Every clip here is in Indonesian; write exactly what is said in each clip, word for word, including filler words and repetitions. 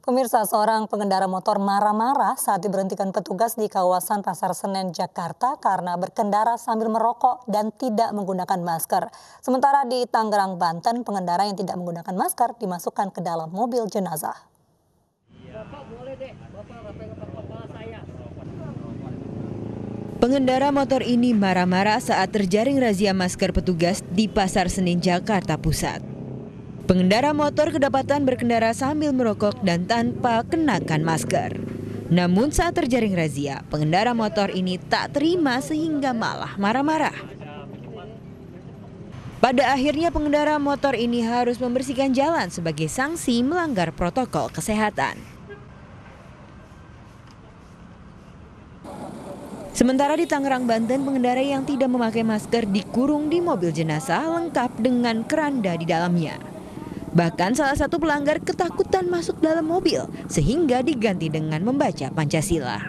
Pemirsa, seorang pengendara motor marah-marah saat diberhentikan petugas di kawasan Pasar Senen, Jakarta karena berkendara sambil merokok dan tidak menggunakan masker. Sementara di Tangerang, Banten, pengendara yang tidak menggunakan masker dimasukkan ke dalam mobil jenazah. Pengendara motor ini marah-marah saat terjaring razia masker petugas di Pasar Senen, Jakarta Pusat. Pengendara motor kedapatan berkendara sambil merokok dan tanpa kenakan masker. Namun saat terjaring razia, pengendara motor ini tak terima sehingga malah marah-marah. Pada akhirnya pengendara motor ini harus membersihkan jalan sebagai sanksi melanggar protokol kesehatan. Sementara di Tangerang, Banten, pengendara yang tidak memakai masker dikurung di mobil jenazah lengkap dengan keranda di dalamnya. Bahkan salah satu pelanggar ketakutan masuk dalam mobil sehingga diganti dengan membaca Pancasila.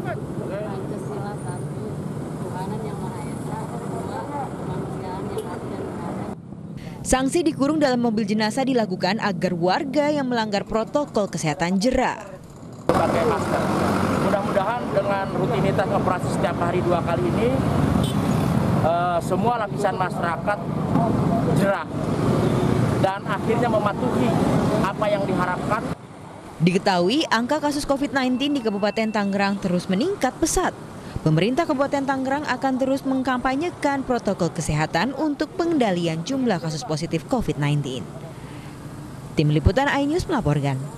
Sanksi dikurung dalam mobil jenazah dilakukan agar warga yang melanggar protokol kesehatan jera. Pakai masker. Mudah-mudahan dengan rutinitas operasi setiap hari dua kali ini, uh, semua lapisan masyarakat jera dan akhirnya mematuhi apa yang diharapkan. Diketahui angka kasus COVID sembilan belas di Kabupaten Tangerang terus meningkat pesat. Pemerintah Kabupaten Tangerang akan terus mengkampanyekan protokol kesehatan untuk pengendalian jumlah kasus positif COVID sembilan belas. Tim Liputan iNews melaporkan.